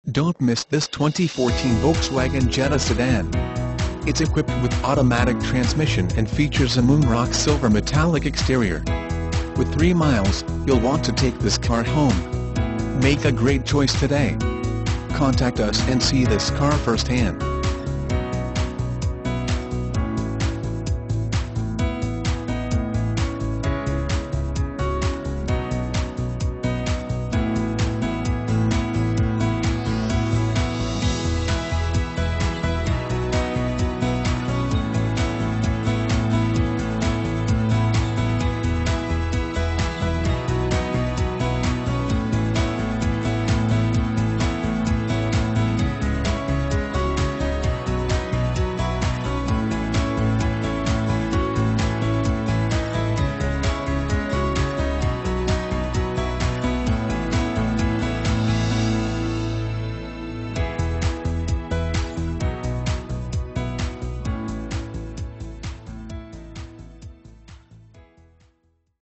Don't miss this 2014 Volkswagen Jetta sedan. It's equipped with automatic transmission and features a moonrock silver metallic exterior. With 3 miles, you'll want to take this car home. Make a great choice today. Contact us and see this car firsthand.